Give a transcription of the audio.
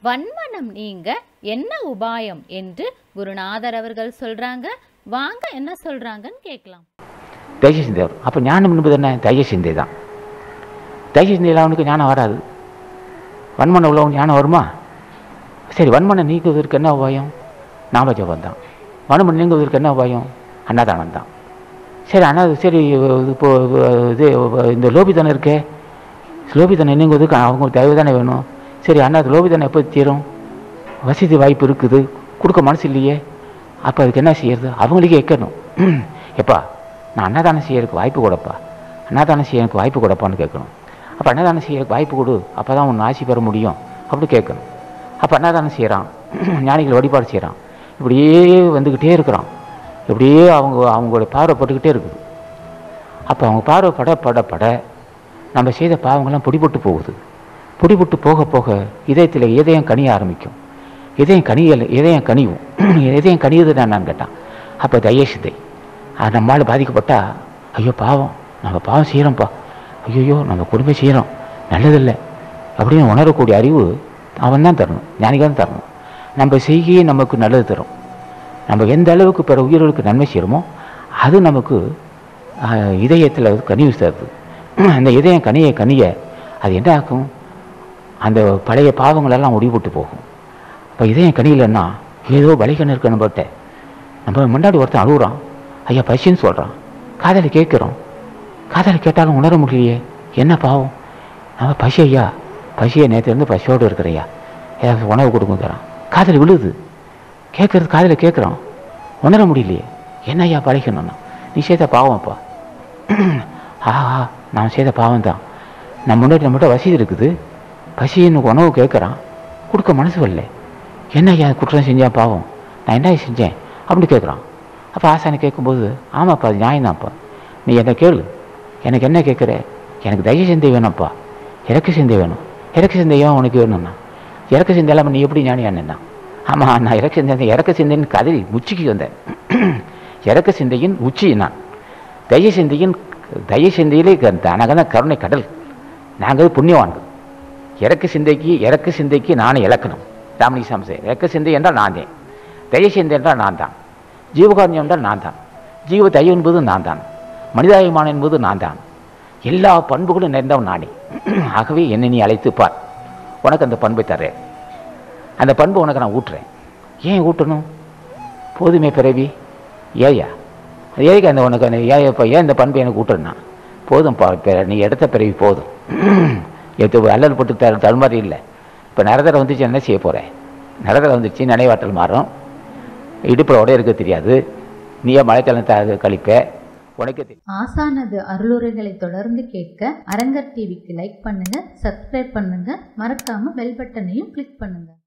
வன்மனம் நீங்க என்ன உபாயம் என்று குருநாதர் அவர்கள் சொல்றாங்க. வாங்க என்ன சொல்றாங்கன்னு கேட்கலாம். தைய சிந்தை. அப்போ ஞானம் என்பது என்ன? தைய சிந்தை தான். தைய சிந்தையில் அவனுக்கு ஞானம் வராது. வன்மனம் உள்ளவன் ஞானம் வருமா? சரி, வன்மனை நீக்குவதற்கு என்ன உபாயம்? நாமஜபம் தான். வன்மனை நீங்குவதற்கு என்ன உபாயம்? அன்னதானம் தான். சரி, சரி, இப்போ இது இந்த லோபித்தனம் இருக்கே, லோபித்தனம் நீங்குவதற்கு அவங்களுக்கு தயவு தானே வேணும். சரி, லோபித்தனம் எப்போ தீரும்? வசதி வாய்ப்பு இருக்குது, கொடுக்க மனசு இல்லையே. அப்போ அதுக்கு என்ன செய்யறது? அவங்களுக்கே கேட்கணும். எப்பா, நான் அன்னதானம் செய்யறதுக்கு வாய்ப்பு கொடுப்பா, அன்னதானம் செய்யறதுக்கு வாய்ப்பு கொடுப்பான்னு கேட்கணும். அப்போ அன்னதானம் செய்யறதுக்கு வாய்ப்பு கொடு, அப்போ தான் உன் ஆசி பெற முடியும் அப்படி கேட்கணும். அப்போ அன்னதானம் செய்கிறான், ஞானிகள் வழிபாடு செய்கிறான், இப்படியே வந்துக்கிட்டே இருக்கிறான். இப்படியே அவங்களுடைய பார்வைப்பட்டுக்கிட்டே இருக்குது. அப்போ அவங்க பார்வைப்பட நம்ம செய்த பாவங்கள்லாம் பொடிபட்டு போகுது. பொடிபட்டு போக போக இதயத்தில் இதயம் கனிய ஆரம்பிக்கும். இதயம் கனியும். இதயம் கனியுது நான் கேட்டான். அப்போ தைய சிந்தை. நம்மளால் பாதிக்கப்பட்டா, ஐயோ பாவம், நம்ம பாவம் செய்கிறோம்ப்பா, ஐயோ நம்ம கொடுமை செய்கிறோம், நல்லதில்லை அப்படின்னு உணரக்கூடிய அறிவு அவன் தான் தரணும், ஞானிகள் தான் தரணும். நம்ம செய்கையே நமக்கு நல்லது தரும். நம்ம எந்த அளவுக்கு பிற உயிர்களுக்கு நன்மை செய்கிறோமோ அது நமக்கு இதயத்தில் கனிவு தருது. அந்த இதயம் கனிய அது என்ன ஆக்கும்? அந்த பழைய பாவங்களெல்லாம் முடிவுட்டு போகும். இப்போ இதயம் கனியிலன்னா ஏதோ பலிகன் இருக்கு நம்மகிட்ட. நம்ம முன்னாடி ஒருத்தன் அழுகுறான், ஐயா பசின்னு சொல்கிறான், காதலை கேட்குறோம், காதலை கேட்டாலும் உணர முடியலையே, என்ன பாவம்? நம்ம பசி ஐயா, பசியை நேற்றுலேருந்து பசியோடு இருக்கிறையா, ஏதாவது உணவு கொடுக்குங்கிறான். காதல் விழுது, கேட்குறது காதலை கேட்குறோம், உணர முடியலையே, என்ன ஐயா பழகணும்னா, நீ செய்த பாவம்ப்பா. ஆஹா, நான் செய்த பாவம் தான். நம்மகிட்ட வசதி இருக்குது, பசின்னு உணவு கேட்குறான், கொடுக்க மனசு வரல, என்ன ஐயா குற்றம் செஞ்சேன் பாவம், நான் என்ன செஞ்சேன் அப்படி கேட்குறான். அப்போ ஆசானி கேட்கும்போது, ஆமாப்பா அது நியாயம்தான்ப்பா, நீ என்ன கேளு, எனக்கு என்ன கேட்குற, எனக்கு தைய சிந்தை வேணும்ப்பா, இறக்க சிந்தை வேணும். இறக்க சிந்தையும் உனக்கு வேணும்னா, இறக்க சிந்தை இல்லாமல் நீ எப்படி ஞானியானா? ஆமாம், நான் இறக்க சிந்தைன்னு கதறி உச்சிக்கு வந்தேன். இறக்க சிந்தையின் உச்சி நான். தைய சிந்தையிலே நாங்கள் கருணை கடல், நாங்கள் புண்ணியவான்கள். இறக்க சிந்தைக்கு நானே இலக்கணம். ராமலிங்க சாமி, இறக்க சிந்தை என்றால் நான் தான், தைய சிந்தை என்றால் நான் தான், ஜீவகாரண்யம் என்றால் நான் தான், ஜீவ தையம் என்பது நான் தான், மனிதாபிமானம் என்பது நான் தான், எல்லா பண்புகளும் நிறைந்தவன் நானே. ஆகவே என்னை நீ அழைத்து பார், உனக்கு அந்த பண்பை தர்றேன், அந்த பண்பு உனக்கு நான் ஊட்டுறேன். ஏன் ஊட்டணும்? போதுமே பிறவி, ஏயா ஏக்கு அந்த உனக்கு அந்த இப்போ ஏன் இந்த பண்பை எனக்கு ஊட்டுறேன்னா, போதும்ப்பா, நீ எடுத்த பிறவி போதும், எடுத்து அல்லல் போட்டு தடுமாறி இல்லை. இப்போ நரதரை வந்துச்சு, என்ன செய்ய போகிறேன்? நரதரை வந்துச்சு, நினைவாற்றல் மாறும், இடுப்பில் உடைய இருக்க தெரியாது, நீயே மழைக்காலம் கழிப்ப, உனக்கு தெரியும். ஆசானது அருளுரைகளை தொடர்ந்து கேட்க அரங்கர் டிவிக்கு லைக் பண்ணுங்க, சப்ஸ்கிரைப் பண்ணுங்க, மறக்காம பெல் பட்டனையும் கிளிக் பண்ணுங்க.